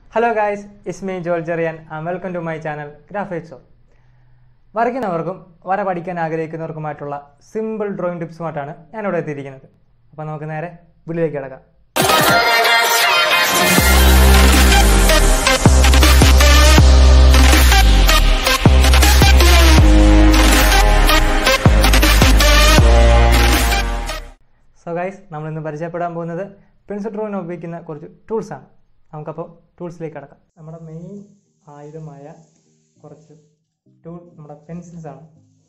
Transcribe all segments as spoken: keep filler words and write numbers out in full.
Hello guys, it's me Joel Jerian and welcome to my channel Graphics Show. വരയ്ക്കുന്നവർക്കും വര പഠിക്കാൻ ആഗ്രഹിക്കുന്നവർക്കുമായിട്ടുള്ള simple drawing ടിപ്സുമായിട്ടാണ് ഞാനിവിടെ എത്തിയിരിക്കുന്നത്. അപ്പോൾ നമുക്ക് നേരെ വീഡിയോയിലേക്ക് കിടക്കാം. സോ ഗൈസ്, നമ്മളിന്ന് പരിചയപ്പെടാൻ പോകുന്നത് പെൻസിൽ ഡ്രോയിങ്ങിന് ഉപയോഗിക്കുന്ന കുറച്ച് ടൂൾസാണ്. നമുക്കപ്പോൾ ടൂൾസിലേക്ക് കിടക്കാം. നമ്മുടെ മെയിൻ ആയുധമായ കുറച്ച് ടൂൾ നമ്മുടെ പെൻസിൽസാണ്.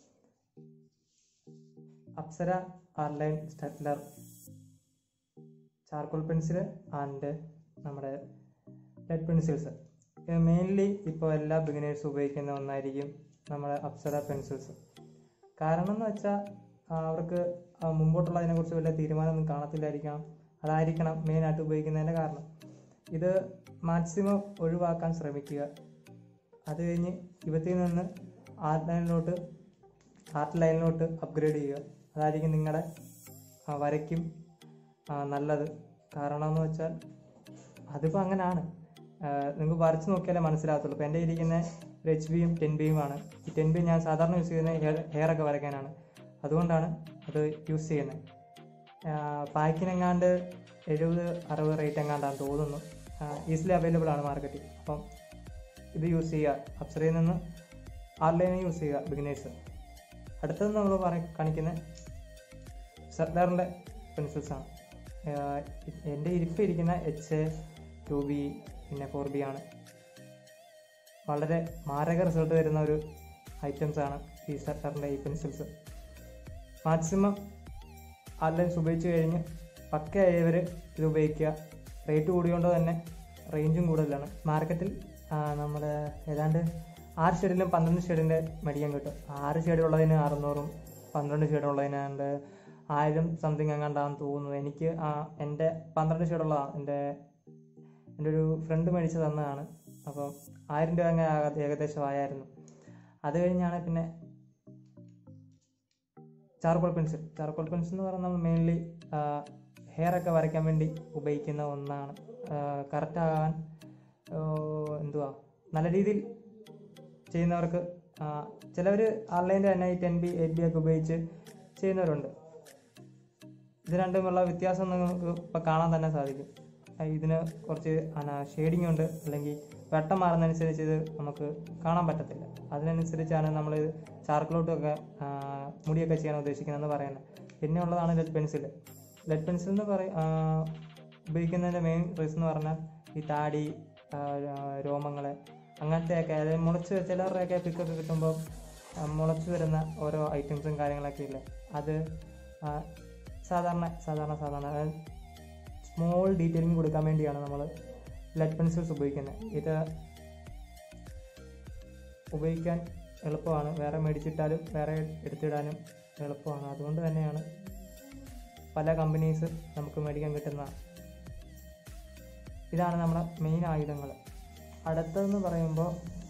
Apsara Artline Staedtler charcoal pencil and നമ്മുടെ ലെഡ് പെൻസിൽസ്. മെയിൻലി ഇപ്പോൾ എല്ലാ ബിഗിനേഴ്സും ഉപയോഗിക്കുന്ന ഒന്നായിരിക്കും നമ്മുടെ അപ്സര പെൻസിൽസ്. കാരണം എന്ന് വെച്ചാൽ അവർക്ക് മുമ്പോട്ടുള്ളതിനെക്കുറിച്ച് വലിയ തീരുമാനമൊന്നും കാണത്തില്ലായിരിക്കണം. അതായിരിക്കണം മെയിനായിട്ട് ഉപയോഗിക്കുന്നതിൻ്റെ കാരണം. ഇത് മാക്സിമം ഒഴിവാക്കാൻ ശ്രമിക്കുക. അത് കഴിഞ്ഞ് ഇവത്തിൽ നിന്ന് ആർട്ട് ലൈനിലോട്ട് ആർട്ട് ലൈനിലോട്ട് അപ്ഗ്രേഡ് ചെയ്യുക. അതായിരിക്കും നിങ്ങളുടെ വരയ്ക്കും നല്ലത്. കാരണം എന്ന് വെച്ചാൽ അതിപ്പോൾ അങ്ങനെയാണ്. നിങ്ങൾക്ക് വരച്ച് നോക്കിയാലേ മനസ്സിലാകത്തുള്ളൂ. ഇപ്പോൾ എൻ്റെ ഇരിക്കുന്ന ഒരു എച്ച് ബിയും ടെൻ ബിയുമാണ്. ഈ ടെൻ ബി ഞാൻ സാധാരണ യൂസ് ചെയ്യുന്നത് ഹെയർ ഹെയറൊക്കെ വരയ്ക്കാനാണ്. അതുകൊണ്ടാണ് അത് യൂസ് ചെയ്യുന്നത്. പാക്കിനെങ്ങാണ്ട് എഴുപത് അറുപത് റേറ്റ് എങ്ങാണ്ടാണ് തോന്നുന്നു. ഈസിലി അവൈലബിൾ ആണ് മാർക്കറ്റിൽ. അപ്പം ഇത് യൂസ് ചെയ്യുക. അപ്സരയിൽ നിന്ന് ആർലൈൻ യൂസ് ചെയ്യുക ബിഗിനേഴ്സ്. അടുത്തത് നമ്മൾ പറ കാണിക്കുന്ന സ്റ്റെഡ്ലറിൻ്റെ പെൻസിൽസാണ്. എൻ്റെ ഇരിപ്പ് ഇരിക്കുന്ന എച്ച് എ ടു ബി പിന്നെ ഫോർ ബി ആണ്. വളരെ മാരക റിസൾട്ട് തരുന്ന ഒരു ഐറ്റംസാണ് ഈ സ്റ്റെഡ്ലറിൻ്റെ ഈ പെൻസിൽസ്. മാക്സിമം ആർലൈൻസ് ഉപയോഗിച്ച് കഴിഞ്ഞ് പക്കയായവർ ഇത് ഉപയോഗിക്കുക. റേറ്റ് കൂടിയോണ്ട് തന്നെ റേഞ്ചും കൂടുതലാണ്. മാർക്കറ്റിൽ നമ്മുടെ ഏതാണ്ട് ആറ് ഷെയ്ഡിലും പന്ത്രണ്ട് ഷെയ്ഡിൻ്റെ മേടിക്കാൻ കിട്ടും. ആറ് ഷെയ്ഡുള്ളതിന് അറുന്നൂറും പന്ത്രണ്ട് ഷെയ്ഡുള്ളതിനാണ്ട് ആയിരം സംതിങ് എങ്ങാണ്ടാന്ന് തോന്നുന്നു. എനിക്ക് എൻ്റെ പന്ത്രണ്ട് ഷെയ്ഡുള്ളതാണ്. എൻ്റെ എൻ്റെ ഒരു ഫ്രണ്ട് മേടിച്ച് തന്നതാണ്. അപ്പം ആയിരം രൂപ അങ്ങനെ ഏകദേശം ആയായിരുന്നു. അത് കഴിഞ്ഞാണ് പിന്നെ ചാർക്കോൾ പെൻസിൽ. ചാർക്കോൾ പെൻസിൽ എന്ന് പറഞ്ഞാൽ നമ്മൾ മെയിൻലി ഹെയറൊക്കെ വരയ്ക്കാൻ വേണ്ടി ഉപയോഗിക്കുന്ന ഒന്നാണ്. കറക്റ്റാകാൻ എന്തുവാ നല്ല രീതിയിൽ ചെയ്യുന്നവർക്ക് ചിലവർ ഓൺലൈനിൽ തന്നെ ഈ ടെൻ ബി എയ്റ്റ് ബി ഒക്കെ ഉപയോഗിച്ച് ചെയ്യുന്നവരുണ്ട്. ഇത് രണ്ടുമുള്ള വ്യത്യാസം നിങ്ങൾക്ക് ഇപ്പോൾ കാണാൻ തന്നെ സാധിക്കും. ഇതിന് കുറച്ച് ഷെയ്ഡിങ് ഉണ്ട്, അല്ലെങ്കിൽ വെട്ടം മാറുന്നതനുസരിച്ച് ഇത് നമുക്ക് കാണാൻ പറ്റത്തില്ല. അതിനനുസരിച്ചാണ് നമ്മൾ ചാർക്കോളോട്ടൊക്കെ മുടിയൊക്കെ ചെയ്യാൻ ഉദ്ദേശിക്കുന്നതെന്ന് പറയുന്നത്. പിന്നെ ഉള്ളതാണ് ലെഡ് പെൻസിൽ. ലെഡ് പെൻസിൽ എന്ന് പറയും ഉപയോഗിക്കുന്നതിൻ്റെ മെയിൻ റീസൺ എന്ന് പറഞ്ഞാൽ ഈ താടി, രോമങ്ങൾ അങ്ങനത്തെയൊക്കെ, അതായത് മുളച്ച് ചിലരുടെയൊക്കെ പിക്കൊക്കെ കിട്ടുമ്പോൾ മുളച്ച് വരുന്ന ഓരോ ഐറ്റംസും കാര്യങ്ങളൊക്കെ ഇല്ലേ, അത് സാധാരണ സാധാരണ സാധാരണ സ്മോൾ ഡീറ്റെയിലിംഗ് കൊടുക്കാൻ വേണ്ടിയാണ് നമ്മൾ ലെഡ് പെൻസിൽസ് ഉപയോഗിക്കുന്നത്. ഇത് ഉപയോഗിക്കാൻ എളുപ്പമാണ്. വേറെ മേടിച്ചിട്ടാലും വേറെ എടുത്തിടാനും എളുപ്പമാണ്. അതുകൊണ്ട് തന്നെയാണ് പല കമ്പനീസ് നമുക്ക് മേടിക്കാൻ കിട്ടുന്ന. ഇതാണ് നമ്മുടെ മെയിൻ ആയുധങ്ങൾ. അടുത്തതെന്ന് പറയുമ്പോൾ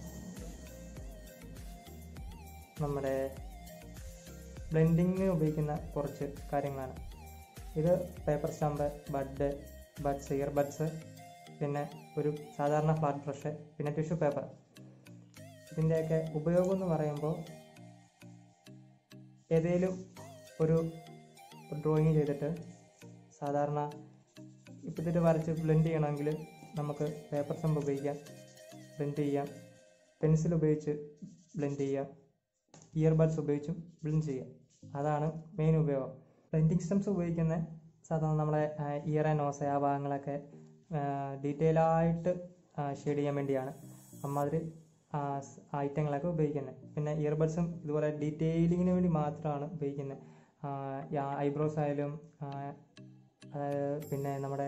നമ്മുടെ ബ്ലെൻഡിങ്ങിന് ഉപയോഗിക്കുന്ന കുറച്ച് കാര്യങ്ങളാണ്. ഇത് paper stamp, bud buds, ear buds, പിന്നെ ഒരു സാധാരണ ഫ്ലാറ്റ് ബ്രഷ്, പിന്നെ ടിഷ്യൂ പേപ്പർ. ഇതിൻ്റെയൊക്കെ ഉപയോഗം എന്ന് പറയുമ്പോൾ ഏതെങ്കിലും ഒരു ഡ്രോയിങ് ചെയ്തിട്ട് സാധാരണ ഇപ്പോഴത്തെ വരച്ച് ബ്ലെൻഡ് ചെയ്യണമെങ്കിൽ നമുക്ക് പേപ്പർ സ്റ്റമ്പ് ഉപയോഗിക്കാം, ബ്ലെൻഡ് ചെയ്യാം. പെൻസിൽ ഉപയോഗിച്ച് ബ്ലെൻഡ് ചെയ്യാം. ഇയർബഡ്സ് ഉപയോഗിച്ചും ബ്ലെൻഡ് ചെയ്യാം. അതാണ് മെയിൻ ഉപയോഗം. ബ്ലെൻഡിങ് സ്റ്റംസ് ഉപയോഗിക്കുന്ന സാധാരണ നമ്മുടെ ഇയർ ആൻഡ് നോസ് ആ ഭാഗങ്ങളൊക്കെ ഡീറ്റെയിലായിട്ട് ഷെയ്ഡ് ചെയ്യാൻ വേണ്ടിയാണ് അമ്മാതിരി ഐറ്റങ്ങളൊക്കെ ഉപയോഗിക്കുന്നത്. പിന്നെ ഇയർബഡ്സും ഇതുപോലെ ഡീറ്റെയിലിങ്ങിന് വേണ്ടി മാത്രമാണ് ഉപയോഗിക്കുന്നത്. ഐബ്രോസ് ആയാലും പിന്നെ നമ്മുടെ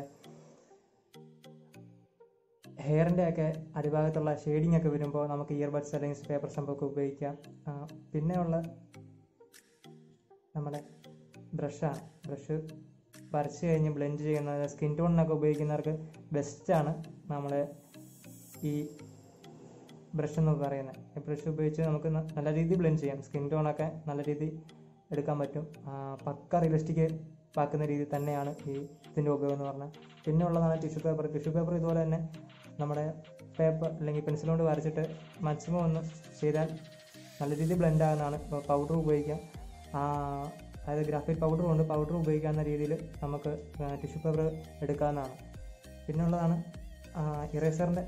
ഹെയറിൻ്റെ ഒക്കെ അടിഭാഗത്തുള്ള ഷെയ്ഡിങ് ഒക്കെ വരുമ്പോൾ നമുക്ക് ഇയർബഡ്സ് അല്ലെങ്കിൽ പേപ്പർ സ്റ്റമ്പൊക്കെ ഉപയോഗിക്കാം. പിന്നെയുള്ള നമ്മുടെ ബ്രഷാണ്. ബ്രഷ് വരച്ച് കഴിഞ്ഞ് ബ്ലെൻഡ് ചെയ്യുന്ന സ്കിൻ ടോണിനൊക്കെ ഉപയോഗിക്കുന്നവർക്ക് ബെസ്റ്റാണ് നമ്മൾ ഈ ബ്രഷ് എന്ന് പറയുന്നത്. ഈ ബ്രഷ് ഉപയോഗിച്ച് നമുക്ക് നല്ല രീതിയിൽ ബ്ലെൻഡ് ചെയ്യാം. സ്കിൻ ടോണൊക്കെ നല്ല രീതിയിൽ എടുക്കാൻ പറ്റും. പക്ക റിയലിസ്റ്റിക് ആക്കുന്ന രീതിയിൽ തന്നെയാണ് ഈ ഇതിൻ്റെ ഉപയോഗം എന്ന് പറഞ്ഞാൽ. പിന്നെ ഉള്ളതാണ് ടിഷ്യൂ പേപ്പർ. ടിഷ്യൂ പേപ്പർ ഇതുപോലെ തന്നെ നമ്മുടെ പേപ്പർ അല്ലെങ്കിൽ പെൻസിൽ കൊണ്ട് വരച്ചിട്ട് മാക്സിമം ഒന്ന് ചെയ്താൽ നല്ല രീതിയിൽ ബ്ലെൻഡ് ആകുന്നതാണ്. ഇപ്പോൾ പൗഡർ ഉപയോഗിക്കാം, അതായത് ഗ്രാഫൈറ്റ് പൗഡർ കൊണ്ട് പൗഡർ ഉപയോഗിക്കാവുന്ന രീതിയിൽ നമുക്ക് ടിഷ്യൂ പേപ്പർ എടുക്കാവുന്നതാണ്. പിന്നുള്ളതാണ് ഇറേസറിൻ്റെ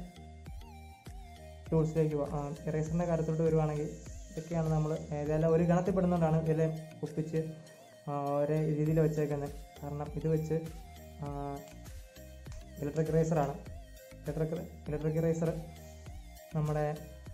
ടൂൾസിലേക്ക് പോകാം. ഇറേസറിൻ്റെ കാര്യത്തോട്ട് വരുവാണെങ്കിൽ ഇതൊക്കെയാണ് നമ്മൾ ഏതെല്ലാം ഒരു ഗണത്തിൽപ്പെടുന്നതുകൊണ്ടാണ് ഇതിലെ ഒപ്പിച്ച് ഒരേ രീതിയിൽ വെച്ചേക്കുന്നത്. കാരണം ഇത് വെച്ച് ഇലക്ട്രിക് ഇറേസറാണ്. ഇലക്ട്രിക് ഇലക്ട്രിക് ഇറേസർ നമ്മുടെ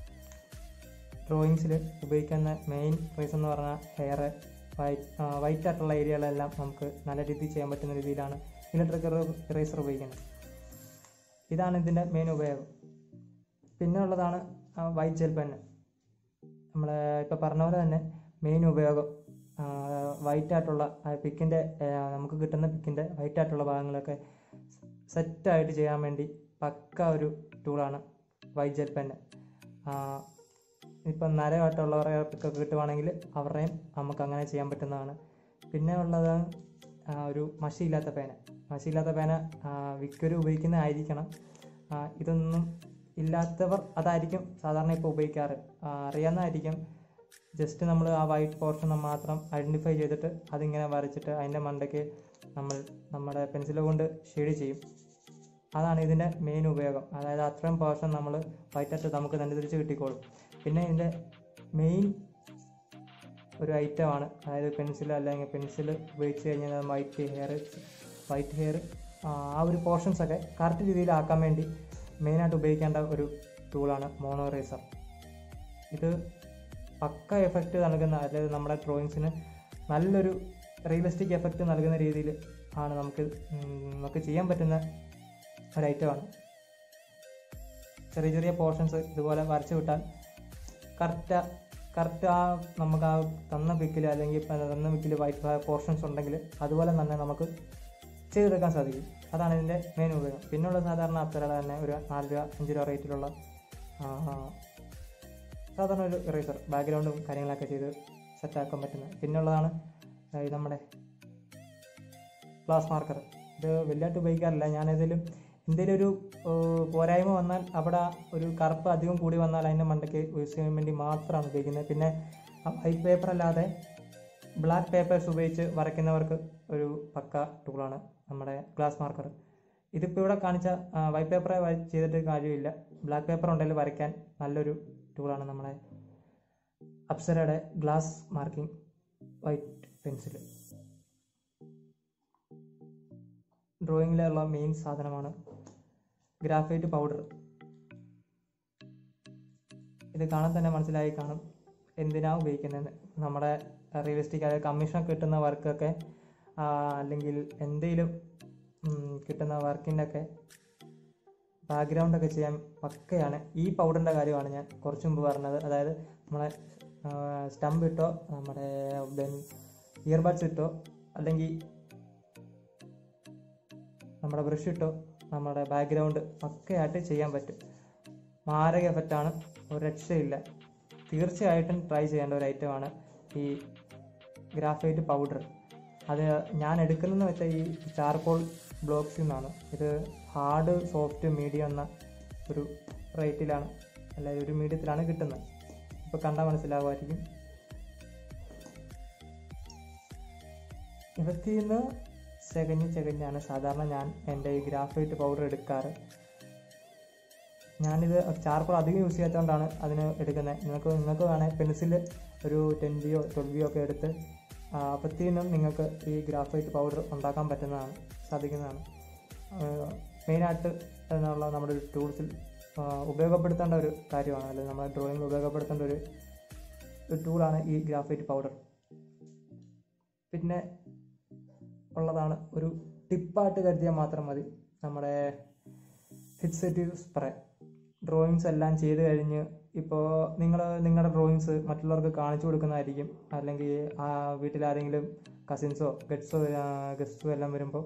ഡ്രോയിങ്സിൽ ഉപയോഗിക്കുന്ന മെയിൻ റീസൺ എന്ന് പറഞ്ഞാൽ ഹെയർ വൈറ്റ് വൈറ്റ് ആയിട്ടുള്ള ഏരിയകളെല്ലാം നമുക്ക് നല്ല രീതിയിൽ ചെയ്യാൻ പറ്റുന്ന രീതിയിലാണ് ഇലക്ട്രിക് ഇറേസർ ഉപയോഗിക്കുന്നത്. ഇതാണ് ഇതിൻ്റെ മെയിൻ ഉപയോഗം. പിന്നെ ഉള്ളതാണ് വൈറ്റ് ജെൽ പെന്ന്. നമ്മൾ ഇപ്പോൾ പറഞ്ഞ പോലെ തന്നെ മെയിൻ ഉപയോഗം വൈറ്റ് ആയിട്ടുള്ള പിക്കിൻ്റെ നമുക്ക് കിട്ടുന്ന പിക്കിൻ്റെ വൈറ്റ് ആയിട്ടുള്ള ഭാഗങ്ങളൊക്കെ സെറ്റായിട്ട് ചെയ്യാൻ വേണ്ടി പക്ക ഒരു ടൂളാണ് വൈറ്റ് ജെൽ പെന്ന്. ഇപ്പം നരമായിട്ടുള്ളവരൊക്കെ കിട്ടുവാണെങ്കിൽ അവരുടെയും നമുക്ക് അങ്ങനെ ചെയ്യാൻ പറ്റുന്നതാണ്. പിന്നെ ഉള്ളത് ഒരു മഷിയില്ലാത്ത പേന. മഷിയില്ലാത്ത പേന വിക്കൊരു ഉപയോഗിക്കുന്നതായിരിക്കണം. ഇതൊന്നും ഇല്ലാത്തവർ അതായിരിക്കും സാധാരണ ഇപ്പോൾ ഉപയോഗിക്കാറ്. അറിയാവുന്നതായിരിക്കും. ജസ്റ്റ് നമ്മൾ ആ വൈറ്റ് പോർഷൻ മാത്രം ഐഡൻറ്റിഫൈ ചെയ്തിട്ട് അതിങ്ങനെ വരച്ചിട്ട് അതിൻ്റെ മണ്ടയ്ക്ക് നമ്മൾ നമ്മുടെ പെൻസിൽ കൊണ്ട് ഷെയ്ഡ് ചെയ്യും. അതാണ് ഇതിൻ്റെ മെയിൻ ഉപയോഗം. അതായത് അത്രയും പോർഷൻ നമ്മൾ വൈറ്റായിട്ട് നമുക്ക് തന്നെ തിരിച്ച് കിട്ടിക്കോളും. പിന്നെ ഇതിൻ്റെ മെയിൻ ഒരു ഐറ്റമാണ്, അതായത് പെൻസിൽ അല്ലെങ്കിൽ പെൻസിൽ ഉപയോഗിച്ച് കഴിഞ്ഞാൽ വൈറ്റ് ഹെയർ വൈറ്റ് ഹെയർ ആ ഒരു പോർഷൻസൊക്കെ കറക്റ്റ് രീതിയിലാക്കാൻ വേണ്ടി മെയിനായിട്ട് ഉപയോഗിക്കേണ്ട ഒരു ടൂളാണ് മോണോ ഇറേസർ. ഇത് പക്ക എഫക്റ്റ് നൽകുന്ന, അതായത് നമ്മുടെ ഡ്രോയിങ്സിന് നല്ലൊരു റിയലിസ്റ്റിക് എഫക്റ്റ് നൽകുന്ന രീതിയിൽ ആണ് നമുക്ക് നമുക്ക് ചെയ്യാൻ പറ്റുന്ന ഒരു ഐറ്റമാണ്. ചെറിയ ചെറിയ പോർഷൻസ് ഇതുപോലെ വരച്ചു വിട്ടാൽ കറക്റ്റ് കറക്റ്റ് ആ നമുക്ക് ആ തന്ന പിക്കിൽ അല്ലെങ്കിൽ തന്ന പിക്കിൽ വൈറ്റ് പോർഷൻസ് ഉണ്ടെങ്കിൽ അതുപോലെ തന്നെ നമുക്ക് ചെയ്തെടുക്കാൻ സാധിക്കും. അതാണ് ഇതിൻ്റെ മെയിൻ ഉപയോഗം. പിന്നുള്ള സാധാരണ അപ്സരയുടെ തന്നെ ഒരു നാല് രൂപ അഞ്ച് രൂപ റേറ്റിലുള്ള സാധാരണ ഒരു ഇറേസർ ബാക്ക്ഗ്രൗണ്ടും കാര്യങ്ങളൊക്കെ ചെയ്ത് സെറ്റാക്കാൻ പറ്റുന്നത്. പിന്നുള്ളതാണ് നമ്മുടെ ക്ലാസ് മാർക്കർ. ഇത് വലിയതായിട്ട് ഉപയോഗിക്കാറില്ല. ഞാനേതെങ്കിലും എന്തെങ്കിലും ഒരു പോരായ്മ വന്നാൽ അവിടെ ഒരു കറുപ്പ് അധികം കൂടി വന്നാൽ അതിൻ്റെ മണ്ടയ്ക്ക് യൂസ് ചെയ്യാൻ വേണ്ടി മാത്രമാണ് ഉപയോഗിക്കുന്നത്. പിന്നെ വൈറ്റ് പേപ്പർ അല്ലാതെ ബ്ലാക്ക് പേപ്പേഴ്സ് ഉപയോഗിച്ച് വരയ്ക്കുന്നവർക്ക് ഒരു പക്ക ടൂളാണ് നമ്മുടെ ഗ്ലാസ് മാർക്കർ. ഇതിപ്പോൾ ഇവിടെ കാണിച്ച വൈറ്റ് പേപ്പറെ ചെയ്തിട്ട് കാര്യമില്ല. ബ്ലാക്ക് പേപ്പർ ഉണ്ടെങ്കിൽ വരയ്ക്കാൻ നല്ലൊരു ടൂളാണ് നമ്മുടെ അപ്സരയുടെ ഗ്ലാസ് മാർക്കിംഗ് വൈറ്റ് പെൻസിൽ. ഡ്രോയിങ്ങിലുള്ള മെയിൻ സാധനമാണ് ഗ്രാഫൈറ്റ് പൗഡർ. ഇത് കാണാൻ തന്നെ മനസ്സിലായി കാണും എന്തിനാണ് ഉപയോഗിക്കുന്നത്. നമ്മുടെ റിയലിസ്റ്റിക് അതായത് കമ്മീഷൻ കിട്ടുന്ന വർക്കൊക്കെ അല്ലെങ്കിൽ എന്തെങ്കിലും കിട്ടുന്ന വർക്കിൻ്റെ ഒക്കെ ബാക്ക്ഗ്രൗണ്ടൊക്കെ ചെയ്യാൻ പക്കയാണ്. ഈ പൗഡറിൻ്റെ കാര്യമാണ് ഞാൻ കുറച്ച് മുമ്പ് പറഞ്ഞത്. അതായത് നമ്മളെ സ്റ്റമ്പ് ഇട്ടോ നമ്മുടെ ഇയർബഡ്സ് ഇട്ടോ അല്ലെങ്കിൽ നമ്മുടെ ബ്രഷ് ഇട്ടോ നമ്മുടെ ബാക്ക്ഗ്രൗണ്ട് പക്കയായിട്ട് ചെയ്യാൻ പറ്റും. മാരക എഫക്റ്റാണ്, ഒരു രക്ഷയില്ല. തീർച്ചയായിട്ടും ട്രൈ ചെയ്യേണ്ട ഒരു ഐറ്റമാണ് ഈ ഗ്രാഫൈറ്റ് പൗഡർ. അത് ഞാൻ എടുക്കുന്നതെന്ന് വെച്ചാൽ ഈ ചാർക്കോൾ ബ്ലോക്സിൽ നിന്നാണ്. ഇത് ഹാർഡ് സോഫ്റ്റ് മീഡിയം എന്ന ഒരു റേറ്റിലാണ്, അല്ലെങ്കിൽ ഒരു മീഡിയത്തിലാണ് കിട്ടുന്നത്. ഇപ്പോൾ കണ്ടാൽ മനസ്സിലാവുമായിരിക്കും. ഇവത്തിൽ നിന്ന് ചകഞ്ഞ് ചകഞ്ഞാണ് സാധാരണ ഞാൻ എൻ്റെ ഈ ഗ്രാഫൈറ്റ് പൗഡർ എടുക്കാറ്. ഞാനിത് ചാർക്കോൾ അധികം യൂസ് ചെയ്യാത്തതുകൊണ്ടാണ് അതിന് എടുക്കുന്നത്. നിങ്ങൾക്ക് നിങ്ങൾക്ക് വേണേൽ പെൻസിൽ ഒരു ടെൻ ബിയോ ട്വൽവ് ബിയോ ഒക്കെ എടുത്ത് അപ്പത്തിൽ നിന്നും നിങ്ങൾക്ക് ഈ ഗ്രാഫൈറ്റ് പൗഡർ ഉണ്ടാക്കാൻ പറ്റുന്നതാണ്, സാധിക്കുന്നതാണ്. മെയിനായിട്ട് എന്നുള്ള നമ്മുടെ ഒരു ടൂൾസിൽ ഉപയോഗപ്പെടുത്തേണ്ട ഒരു കാര്യമാണ്, അല്ലെങ്കിൽ നമ്മുടെ ഡ്രോയിങ്ങിൽ ഉപയോഗപ്പെടുത്തേണ്ട ഒരു ഒരു ടൂളാണ് ഈ ഗ്രാഫൈറ്റ് പൗഡർ. പിന്നെ ഉള്ളതാണ് ഒരു ടിപ്പായിട്ട് കരുതിയാൽ മാത്രം മതി നമ്മുടെ ഫിക്സേറ്റീവ് സ്പ്രേ. ഡ്രോയിങ്സ് എല്ലാം ചെയ്ത് കഴിഞ്ഞ് ഇപ്പോൾ നിങ്ങൾ നിങ്ങളുടെ ഡ്രോയിങ്സ് മറ്റുള്ളവർക്ക് കാണിച്ചു കൊടുക്കുന്നതായിരിക്കും, അല്ലെങ്കിൽ ആ വീട്ടിലാരെങ്കിലും കസിൻസോ ഗഡ്സോ ഗസ്റ്റോ എല്ലാം വരുമ്പോൾ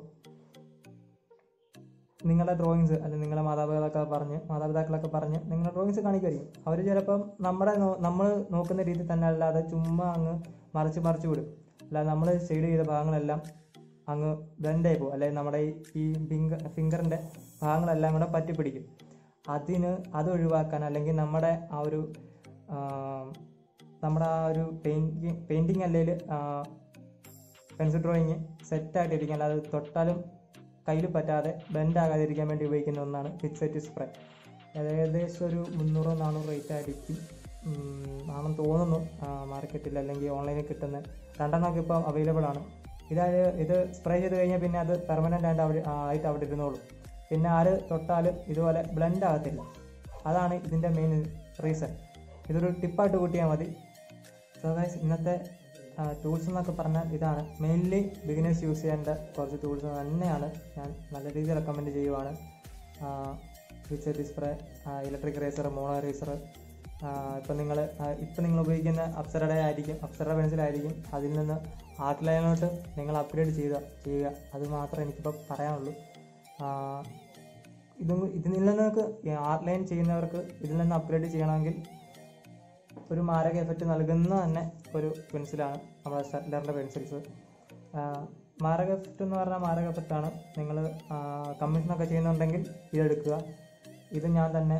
നിങ്ങളുടെ ഡ്രോയിങ്സ് അല്ലെങ്കിൽ നിങ്ങളുടെ മാതാപിതാക്കളൊക്കെ പറഞ്ഞ് മാതാപിതാക്കളൊക്കെ പറഞ്ഞ് നിങ്ങളുടെ ഡ്രോയിങ്സ് കാണിക്കുമായിരിക്കും. അവർ ചിലപ്പം നമ്മുടെ നമ്മൾ നോക്കുന്ന രീതിയിൽ തന്നെ അല്ലാതെ ചുമ്മാ അങ്ങ് മറിച്ച് മറിച്ച് വിടും. അല്ലാതെ നമ്മൾ ഷെയ്ഡ് ചെയ്ത ഭാഗങ്ങളെല്ലാം അങ്ങ് ബ്ലെൻഡായി പോകും, അല്ലെങ്കിൽ നമ്മുടെ ഈ ഫിംഗർ ഫിംഗറിൻ്റെ ഭാഗങ്ങളെല്ലാം കൂടെ പറ്റി പിടിക്കും. അതിന് അത് ഒഴിവാക്കാൻ അല്ലെങ്കിൽ നമ്മുടെ ആ ഒരു നമ്മുടെ ആ ഒരു പെയിൻറ്റിങ് പെയിൻറ്റിങ് അല്ലെങ്കിൽ പെൻസിൽ ഡ്രോയിങ് സെറ്റായിട്ടിരിക്കാൻ, അത് തൊട്ടാലും കയ്യിൽ പറ്റാതെ ബെൻഡ് ആകാതിരിക്കാൻ വേണ്ടി ഉപയോഗിക്കുന്ന ഒന്നാണ് ഫിക്സഡ് സ്പ്രേ. ഏകദേശം ഒരു മുന്നൂറ് നാനൂറ് റേറ്റ് ആയിരിക്കും ആണെന്ന് തോന്നുന്നു മാർക്കറ്റിൽ അല്ലെങ്കിൽ ഓൺലൈനിൽ കിട്ടുന്ന രണ്ടെണ്ണമൊക്കെ ഇപ്പോൾ അവൈലബിൾ ആണ്. ഇതായത് ഇത് സ്പ്രേ ചെയ്ത് കഴിഞ്ഞാൽ പിന്നെ അത് പെർമനൻ്റ് ആയിട്ട് അവിടെ ആയിട്ട് അവിടെ ഇരുന്നോളും. പിന്നെ ആര് തൊട്ടാലും ഇതുപോലെ ബ്ലെൻഡ് ആകത്തില്ല. അതാണ് ഇതിൻ്റെ മെയിൻ റീസൺ. ഇതൊരു ടിപ്പായിട്ട് കൂട്ടിയാൽ മതി. സോ ഗൈസ്, ഇന്നത്തെ ടൂൾസ് എന്നൊക്കെ പറഞ്ഞാൽ ഇതാണ്. മെയിൻലി ബിഗിനേഴ്സ് യൂസ് ചെയ്യേണ്ട കുറച്ച് ടൂൾസ് തന്നെയാണ് ഞാൻ നല്ല രീതിയിൽ റെക്കമെൻഡ് ചെയ്യുവാണ്. Fixed spray, electric eraser, mono eraser. ഇപ്പം നിങ്ങൾ ഇപ്പം നിങ്ങൾ ഉപയോഗിക്കുന്ന അപ്സറയുടെ ആയിരിക്കും അപ്സറയുടെ പെൻസിലായിരിക്കും. അതിൽ നിന്ന് ആർട്ട് ലൈനിലോട്ട് നിങ്ങൾ അപ്ഗ്രേഡ് ചെയ്യുക ചെയ്യുക അത് മാത്രമേ എനിക്കിപ്പോൾ പറയാനുള്ളൂ. ഇതും ഇതിൽ നിന്നൊക്കെ ആർട്ട് ലൈൻ ചെയ്യുന്നവർക്ക് ഇതിൽ നിന്ന് അപ്ഗ്രേഡ് ചെയ്യണമെങ്കിൽ ഒരു മാരക എഫക്റ്റ് നൽകുന്ന തന്നെ ഒരു പെൻസിലാണ് നമ്മുടെ സ്റ്റഡ്ലറിൻ്റെ പെൻസിൽസ്. മാരക എഫക്റ്റ് എന്ന് പറഞ്ഞാൽ മാരക എഫക്റ്റാണ്. നിങ്ങൾ കമ്മീഷനൊക്കെ ചെയ്യുന്നുണ്ടെങ്കിൽ ഇതെടുക്കുക. ഇത് ഞാൻ തന്നെ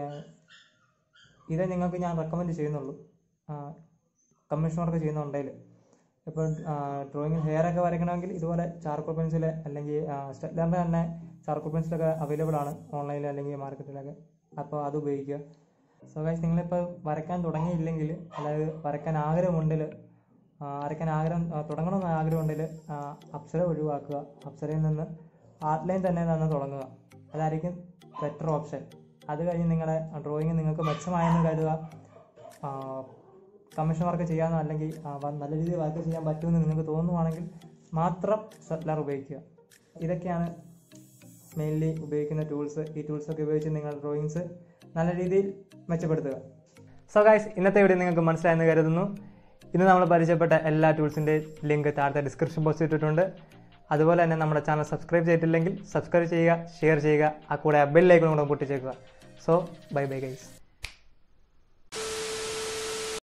ഇതേ നിങ്ങൾക്ക് ഞാൻ റെക്കമെൻഡ് ചെയ്യുന്നുള്ളൂ കമ്മീഷൻ വർക്ക് ചെയ്യുന്നുണ്ടെങ്കിൽ. ഇപ്പോൾ ഡ്രോയിങ് ഹെയർ ഒക്കെ വരയ്ക്കണമെങ്കിൽ ഇതുപോലെ ചാർക്കോൾ പെൻസിൽ അല്ലെങ്കിൽ സ്റ്റഡ്ലറിൻ്റെ തന്നെ ചാർക്കോൾ പെൻസിലൊക്കെ അവൈലബിൾ ആണ് ഓൺലൈനിൽ അല്ലെങ്കിൽ മാർക്കറ്റിലൊക്കെ. അപ്പോൾ അത് ഉപയോഗിക്കുക. സോ ഗൈസ്, നിങ്ങളിപ്പോൾ വരയ്ക്കാൻ തുടങ്ങിയില്ലെങ്കിൽ, അതായത് വരയ്ക്കാൻ ആഗ്രഹമുണ്ടെങ്കിൽ വരയ്ക്കാൻ ആഗ്രഹം തുടങ്ങണമെന്ന് ആഗ്രഹമുണ്ടെങ്കിൽ അപ്സര ഒഴിവാക്കുക. അപ്സരയിൽ നിന്ന് ആർട്ട് ലൈൻ തന്നെ തന്നെ തുടങ്ങുക. അതായിരിക്കും ബെറ്റർ ഓപ്ഷൻ. അത് കഴിഞ്ഞ് നിങ്ങളുടെ ഡ്രോയിങ് നിങ്ങൾക്ക് മെച്ചമായെന്ന് കരുതുക. കമ്മീഷൻ വർക്ക് ചെയ്യാനോ അല്ലെങ്കിൽ നല്ല രീതിയിൽ വർക്ക് ചെയ്യാൻ പറ്റുമെന്ന് നിങ്ങൾക്ക് തോന്നുവാണെങ്കിൽ മാത്രം സ്റ്റഡ്ലർ ഉപയോഗിക്കുക. ഇതൊക്കെയാണ് മെയിൻലി ഉപയോഗിക്കുന്ന ടൂൾസ്. ഈ ടൂൾസൊക്കെ ഉപയോഗിച്ച് നിങ്ങളുടെ ഡ്രോയിങ്സ് നല്ല രീതിയിൽ മെച്ചപ്പെടുത്തുക. സോ ഗൈസ്, ഇന്നത്തെ വീഡിയോ നിങ്ങൾക്ക് മനസ്സിലായെന്ന് കരുതുന്നു. ഇന്ന് നമ്മൾ പരിചയപ്പെട്ട എല്ലാ ടൂൾസിൻ്റെ ലിങ്ക് താഴത്തെ ഡിസ്ക്രിപ്ഷൻ ബോക്സിൽ ഇട്ടിട്ടുണ്ട്. അതുപോലെ തന്നെ നമ്മുടെ ചാനൽ സബ്സ്ക്രൈബ് ചെയ്തിട്ടില്ലെങ്കിൽ സബ്സ്ക്രൈബ് ചെയ്യുക, ഷെയർ ചെയ്യുക, ആ കൂടെ ബെൽ ഐക്കൺ കൂടെ പൊട്ടിച്ചേക്കുക. So bye bye guys.